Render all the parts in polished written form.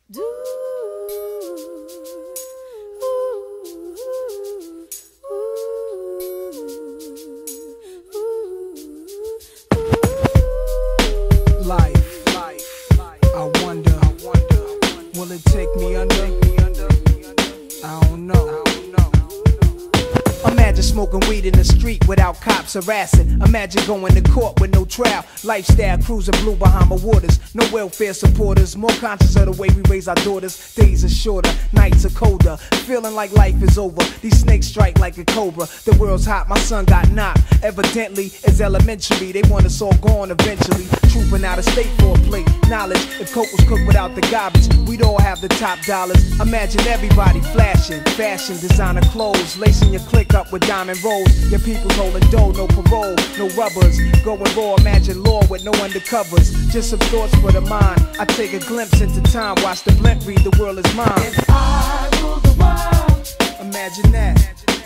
Life, I wonder, will it take me under? I don't know. Imagine smoking weed in the street without cops harassing. Imagine going to court with no trial. Lifestyle cruising blue Bahama waters. No welfare supporters. More conscious of the way we raise our daughters. Days are shorter, nights are colder. Feeling like life is over. These snakes strike like a cobra. The world's hot, my son got knocked. Evidently, it's elementary. They want us all gone eventually. Trooping out of state for a plate. Knowledge, if coke was cooked without the garbage, we'd all have the top dollars. Imagine everybody flashing. Fashion, designer clothes. Lacing your click up with diamond rolls. Your people's holding dough, no parole, no rubbers. Going raw, imagine law with no undercovers. Just some thoughts for the mind. I take a glimpse into time, watch the blimp read the world is mine. If I rule the world, imagine that.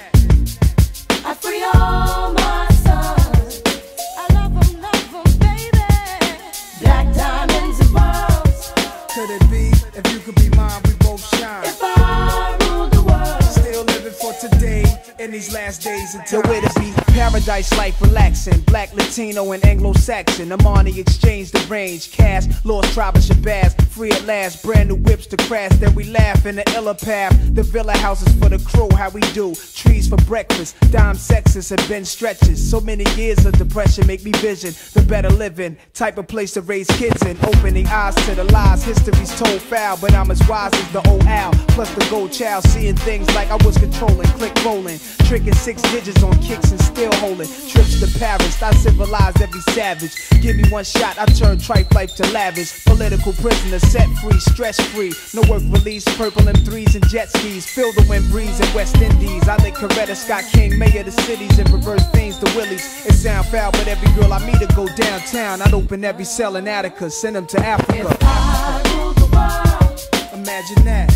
I free all my sons. I love 'em, baby. Black diamonds and pearls. Could it be, if you could be mine, we both shine. If I rule the world, Still living for today, in these last days until where to be. Paradise life relaxing, black, Latino, and Anglo-Saxon. Amani exchange the range, cash, lost tribe of Shabazz. Free at last, brand new whips to crash. Then we laugh in the illa path. The villa houses for the crew, how we do. Trees for breakfast, dime sexes and Ben stretches. So many years of depression make me vision the better living. Type of place to raise kids in. Opening eyes to the lies, history's told foul. But I'm as wise as the old owl. Plus the gold child, seeing things like I was controlling. Click rolling, tricking 6 digits on kicks and still holding. Trips to Paris, I civilized every savage. Give me one shot, I turn tripe life to lavish. Political prisoner, set free, stress free. No work release, purple M3s and jet skis. Feel the wind breeze in West Indies. I lick Coretta Scott King, mayor of the cities, and reverse things to Willies. It sound foul, but every girl I meet to go downtown. I'd open every cell in Attica, send them to Africa. if I rule the world, Imagine that.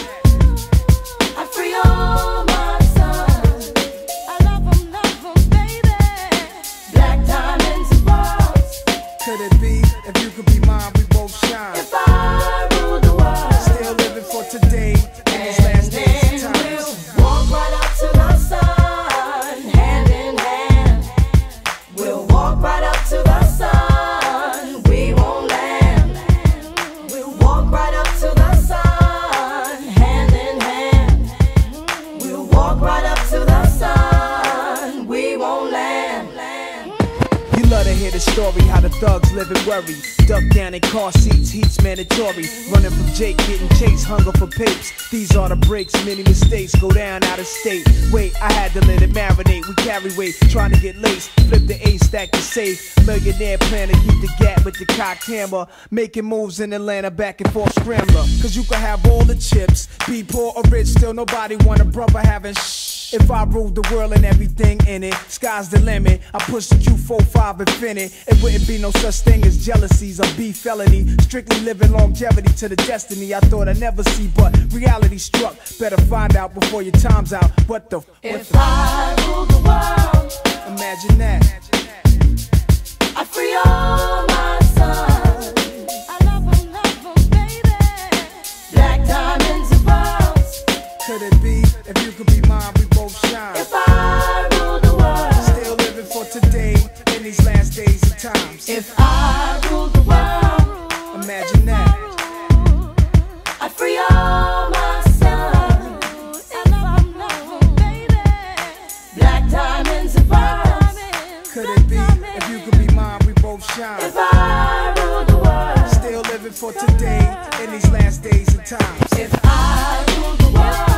I free all my sons. I love 'em, baby. Black diamonds and pearls. Could it be, if you could be mine, we both shine. If I rule the world, Still living for today, in these last days and times. we'll walk right up to the sun, hand in hand. We'll walk right up to the sun, we won't land. We'll walk right up to the sun, hand in hand. We'll walk right up to the sun, we won't land. You love to hear the story, how the thugs live and worry. Duck down in car seats, heat's mandatory. Running from Jake, getting chased, hunger for papes. These are the breaks, many mistakes go down out of state. Wait, I had to let it marinate. We carry weight, trying to get laced. Flip the A, stack the safe. Millionaire plan to keep the gap with the cocked hammer. Making moves in Atlanta, back and forth scrambler. Cause you can have all the chips, be poor or rich, still nobody want a brother having shh. If I ruled the world and everything in it, sky's the limit. I push the Q45 infinite. It wouldn't be no such thing as jealousies or beef felony. Strictly living longevity to the destiny I thought I'd never see, but reality struck. Better find out before your time's out. What the If I rule the world, Imagine that. I free all my sons. I love 'em, baby. Black diamonds and pearls. Could it be, if you could be mine, we both shine. If I rule the world, Still living for today, in these last days and times. if I rule the world, Imagine that. I free all my sons. I love 'em, baby. Black diamonds and pearls. Could it be, if you could be mine, we both shine. If I rule the world, Still living for today, in these last days and times. if I rule the world.